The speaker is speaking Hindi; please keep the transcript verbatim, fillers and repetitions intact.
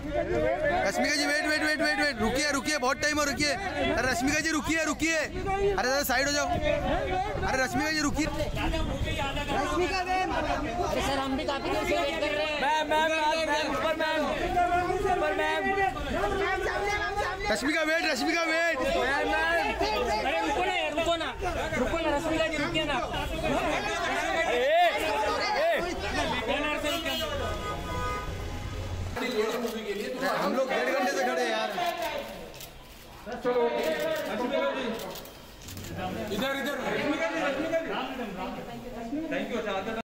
Rashmika ji wait wait wait wait wait रुकिए रुकिए, बहुत टाइम हो, रुकिए। अरे रश्मिका जी रुकिए रुकिए, अरे दादा साइड हो जाओ। अरे रश्मिका जी रुकिए। रश्मिका मैम, अरे सर हम भी काफी देर से वेट कर रहे हैं। मैम मैम मैम ऊपर मैम ऊपर ma'am. Rashmika wait, Rashmika wait. Ma'am ma'am अरे रुको ना यार, रुको ना रुको ना रश्मिका जी, रुकिए ना। हम लोग डेढ़ घंटे से खड़े यार। चलो इधर इधर। Thank you.